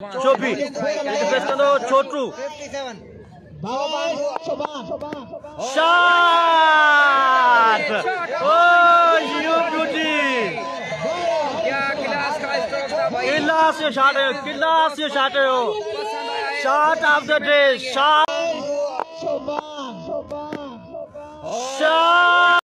चोपी छोटू shot you beauty class ये shot है shot of the day shot